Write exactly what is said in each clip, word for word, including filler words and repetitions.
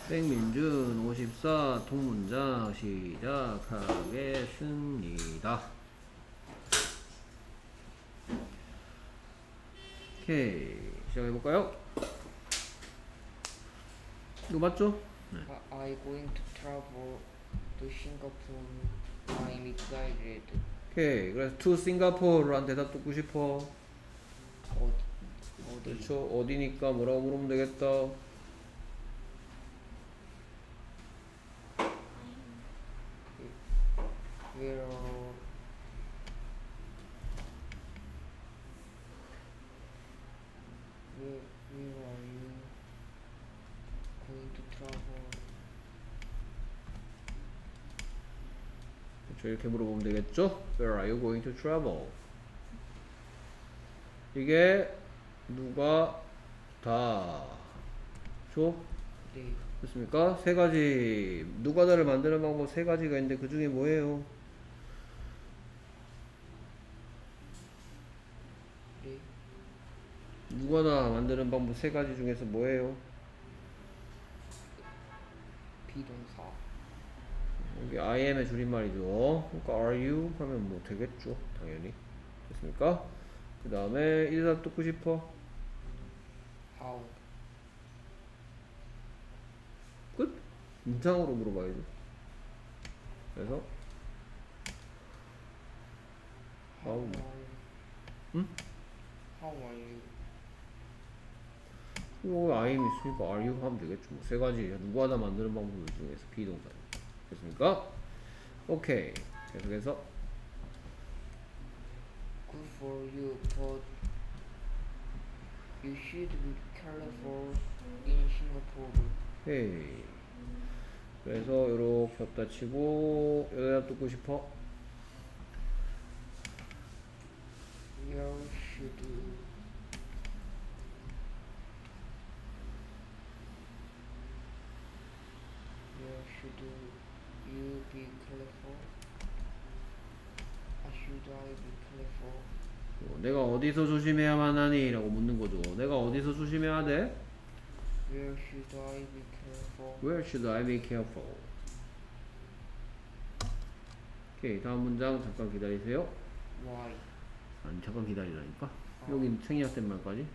백민준 오십사 통문장 시작하겠습니다. 오케이, 시작해볼까요? 이거 맞죠? 네. I going to travel to Singapore. I'm excited. 오케이, 그래서 to Singapore란 대답 듣고 싶어. 어디? 어디? 그렇죠. 어디니까 뭐라고 물으면 되겠다. Where? Where? Where are you going to travel? 그렇죠. 이렇게 물어보면 되겠죠? Where are you going to travel? 이게 누가 다 줘? 네. 됐습니까? 세 가지 누가 다를 만드는 방법 세 가지가 있는데 그 중에 뭐예요? 네. 누가 다 만드는 방법 세 가지 중에서 뭐예요? 비동사. 여기 I am의 줄임말이죠. 그러니까 are you 하면 뭐 되겠죠. 당연히. 됐습니까? 그 다음에 이 대답 듣고 싶어. How? 끝? 문장으로 물어봐야죠. 그래서 How how are you? 응? How are you? 이거 I am 있으니까 are you 하면 되겠죠. 뭐 세 가지 누가 다 만드는 방법 중에서 비동사. 됐습니까? 오케이. 계속해서 Good for you, but you should be careful in Singapore. 헤이. 그래서 이렇게 겹다 치고 여기다 듣고 싶어. Where should you? Where should you be careful? Or should I be careful? 어, 내가 어디서 조심해야만 하니? 라고 묻는 거죠. 내가 어디서 조심해야 돼? Where should I be careful? Where should I be careful? 오케이, 다음 문장 잠깐 기다리세요. Why? 아니, 잠깐 기다리라니까. 어. 여기 생략된 말까지.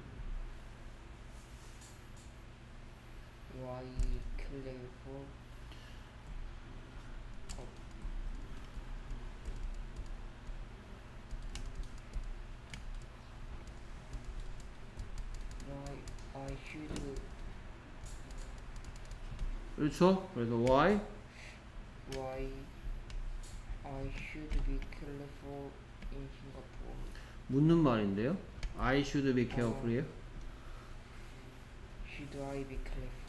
Why careful? 어. Why I should? 그렇죠? 그래서 why? Why I should be careful in Singapore? 묻는 말인데요. I should be careful이에요. Should I be careful?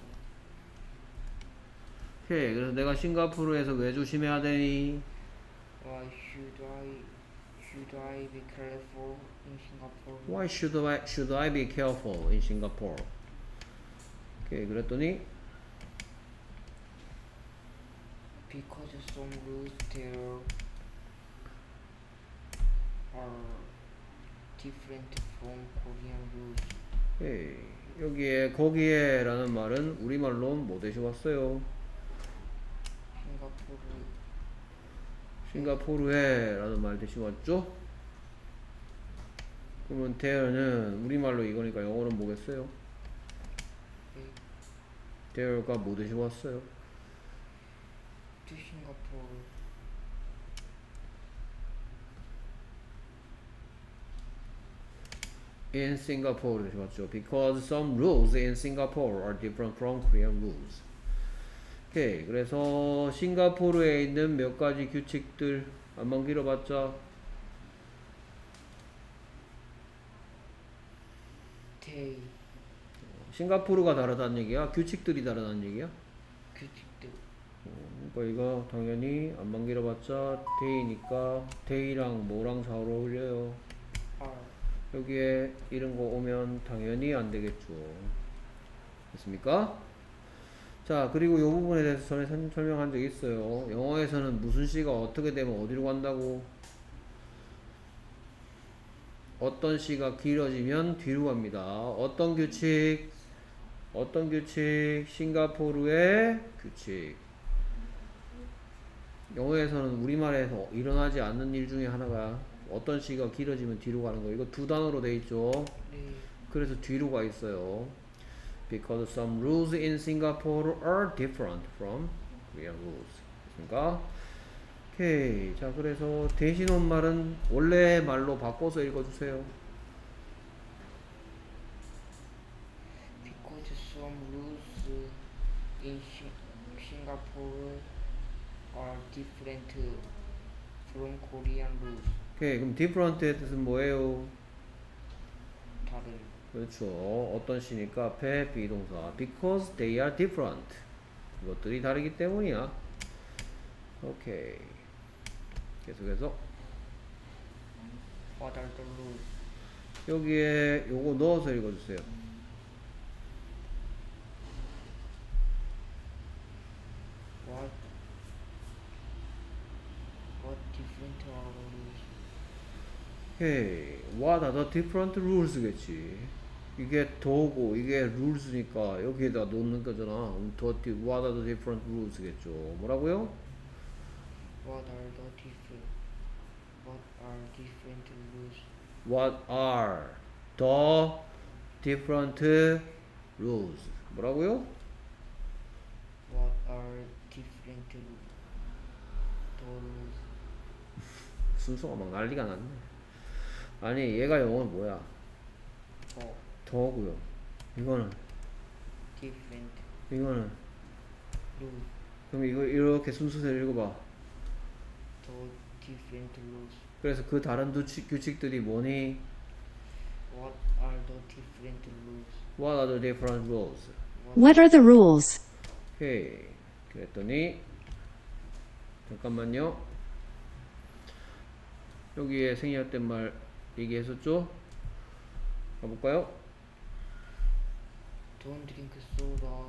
오케이, 그래서 내가 싱가포르에서 왜 조심해야 되니? Why should I should I be careful in Singapore? Why should I, should I be careful in Singapore? 오케이, 그랬더니 Because some rules there are different from Korean rules. 오케이, 여기에 거기에 라는 말은 우리말로 뭐 대시 왔어요? 싱가포르 싱가포르에 라는 말 대신 왔죠? 그러면 there는 우리말로 이거니까 영어는 뭐겠어요? 에 there가 뭐 대신 왔어요? to 싱가포르 in Singapore 대신 왔죠. Because some rules in Singapore are different from Korean rules. 오케이, 그래서 싱가포르에 있는 몇 가지 규칙들 안만 길어봤자 데이 싱가포르가 다르다는 얘기야? 규칙들이 다르다는 얘기야? 규칙들 어, 그러니까 이거 당연히 안만 길어봤자 데이니까 데이랑 뭐랑 잘 어울려요? R 여기에 이런 거 오면 당연히 안 되겠죠. 됐습니까? 자, 그리고 이 부분에 대해서 전에 선- 설명한 적이 있어요. 영어에서는 무슨 시가 어떻게 되면 어디로 간다고? 어떤 시가 길어지면 뒤로 갑니다. 어떤 규칙? 어떤 규칙? 싱가포르의 규칙. 영어에서는 우리말에서 일어나지 않는 일 중에 하나가 어떤 시가 길어지면 뒤로 가는 거. 이거 두 단어로 돼 있죠. 네. 그래서 뒤로 가 있어요. Because some rules in Singapore are different from Korean rules. 그러니까 오케이. 자, 그래서 대신 온 말은 원래 말로 바꿔서 읽어주세요. Because some rules in Shi- Singapore are different from Korean rules. 오케이. 그럼 different의 뜻은 뭐예요? 다른. 그렇죠. 어떤 시니까 앞에 비동사. Because they are different. 이것들이 다르기 때문이야. 오케이. 계속해서 What are the rules? 여기에 요거 넣어서 읽어주세요. What what different are the rules? 오케이. What are the different rules겠지. 이게 더고 이게 rules니까 여기에다 놓는 거잖아. 더 di- What are the different rules겠죠. 뭐라고요? What are the different what are different rules? What are the different rules? 뭐라고요? What are different ru- the rules? 순서가 막 난리가 났네. 아니 얘가 영어는 뭐야? 더 더고요. 이거는 different 이거는 rules. 그럼 이거 이렇게 순서대로 읽어봐. The different rules. 그래서 그 다른 규칙, 규칙들이 뭐니? What are the different rules? What are the different rules? What are the rules? 오케이. 그랬더니 잠깐만요. 여기에 생략된 말 얘기했었죠? 가볼까요? Don't drink soda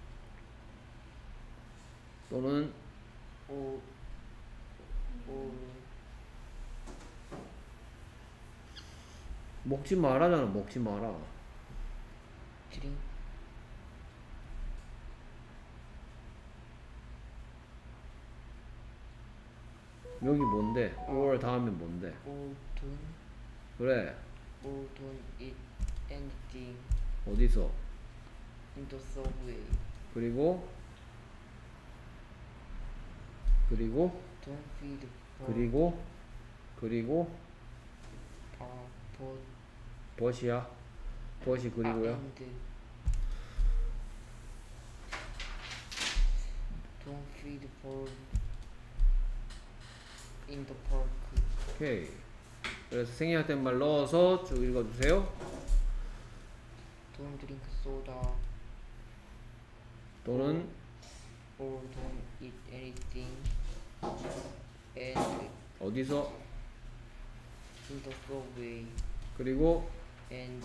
또는 or or 먹지 말아잖아. 먹지 마라. drink 여기 뭔데? or 다음에 뭔데? or don't 그래. or don't eat anything 어디서? in the subway. 그리고 그리고 Don't feed for 그리고 그리고 uh, for 벗이야. 벗이 그리고요. and don't feed for in the park. 오케이. 그래서 생략된 말 넣어서 쭉 읽어주세요. Don't drink soda 또는 or don't eat anything and 어디서 in the subway 그리고 and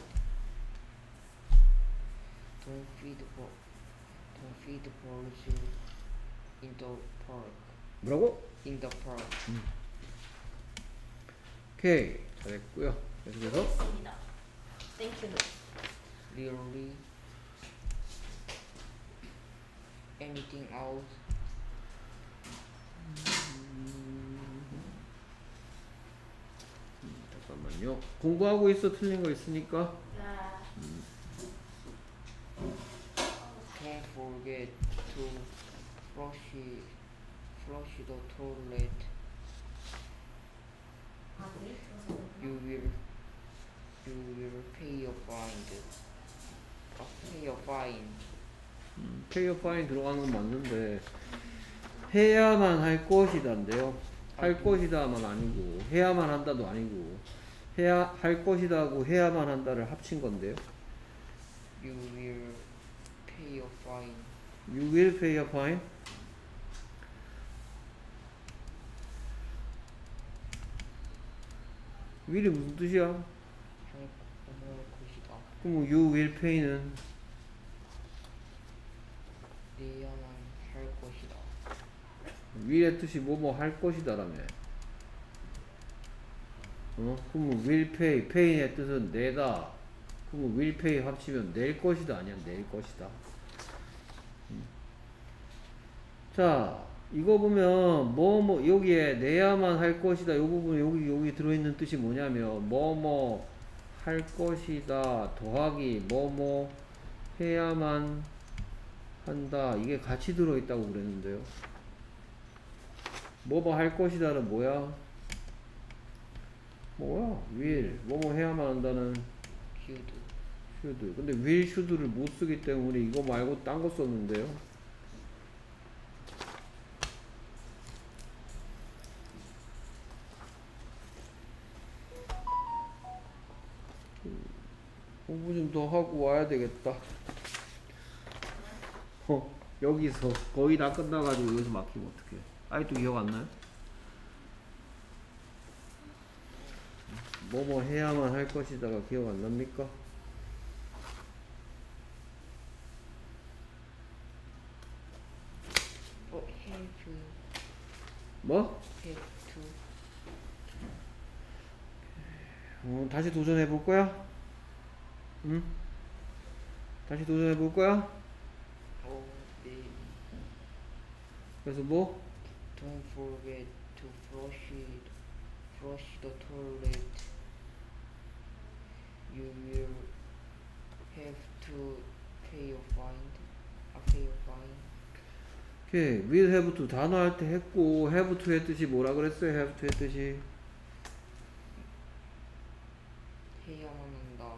don't feed for don't feed birds in the park. 뭐라고? In the park. 오케이. 잘했고요. 계속해서 있습니다. 땡큐. Really? Anything else? 잠깐만요. 공부하고 있어. 틀린 거 있으니까. Can't forget to flush flush the toilet. You will you will pay your fine. Uh, pay your fine. 페이어 파인 들어가는 건 맞는데 해야만 할 것이다인데요. 할 것이다만 아니고 해야만 한다도 아니고 해야 할 것이다하고 해야만 한다를 합친 건데요. You will pay your fine. You will pay a fine. will이 무슨 뜻이야? 할 것이다. 그럼 you will pay는 내야만 할 것이다. will의 뜻이 뭐뭐 할 것이다라며. 어? 그럼 will pay, pay의 뜻은 내다. 그럼 will pay 합치면 낼 것이다 아니야 낼 것이다. 음. 자 이거 보면 뭐 뭐 여기에 내야만 할 것이다 요 부분 여기 여기 들어있는 뜻이 뭐냐면 뭐 뭐 할 것이다 더하기 뭐 뭐 해야만 한다 이게 같이 들어있다고 그랬는데요. 뭐 뭐 할 것이다는 뭐야? 뭐야? will 뭐 뭐 해야만 한다는 should. should. 근데 will should를 못 쓰기 때문에 이거 말고 딴 거 썼는데요. 공부 좀 더 하고 와야 되겠다. 어, 여기서 거의 다 끝나가지고 여기서 막히면 어떡해. 아직도 기억 안 나요? 뭐뭐 해야만 할 것이다가 기억 안 납니까? 어, have, 뭐? have to. 어, 다시 도전해 볼 거야? 응? 다시 도전해 볼 거야? 어, 네. 그래서 뭐? Don't forget to flush it, flush the toilet. You will have to pay your fine. 아, pay your fine. 오케이. will have to 단어 할 때 했고 have to의 뜻이 뭐라 그랬어요? have to의 뜻이 해야만 한다.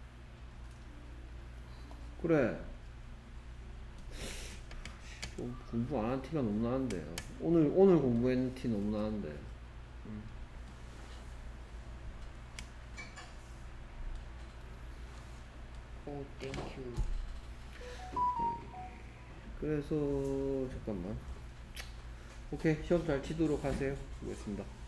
그래. 좀 공부 안 한 티가 너무 나는데요. 오늘 오늘 공부했는 티 너무 나는데. 음. Oh, thank you. 그래서 잠깐만. 오케이 시험 잘 치도록 하세요. 수고했습니다.